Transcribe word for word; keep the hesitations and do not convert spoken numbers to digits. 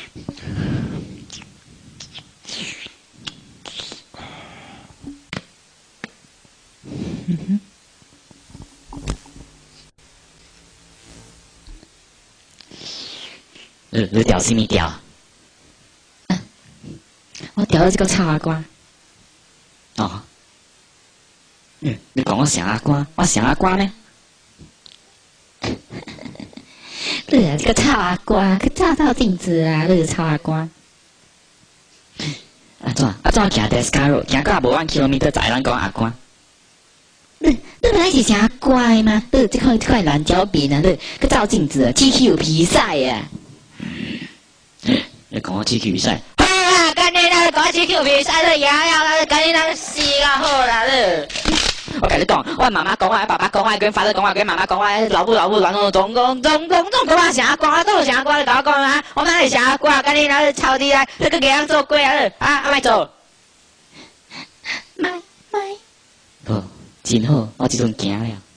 你你钓什么钓？ 啊、我钓了这个臭阿瓜。 哦，嗯，你讲我像阿瓜，我像阿瓜呢？ 你啊，这个臭阿瓜，去照照镜子啊！你个臭阿瓜。 安怎？安怎行 Descaro， 行到无 one kilometer 才咱讲阿瓜？ 你你本来是啥乖吗？你这块这块蓝胶笔呢？你去照镜子 ，G Q 比赛呀！ 你讲我 G Q 比赛？ 啊！赶紧来讲 G Q 比赛，你赢了，赶紧来死啊好啦你！ 我跟你讲，我妈妈讲，我爸爸讲，我跟father讲，我跟妈妈讲，我老母老母乱乱总总总总总讲我啥瓜，都啥瓜，你甲我讲啊！我哪是啥瓜？赶紧来抄底来，你去给人做鬼啊！啊，啊莫做！ 买买。 好，真好，我即阵行了。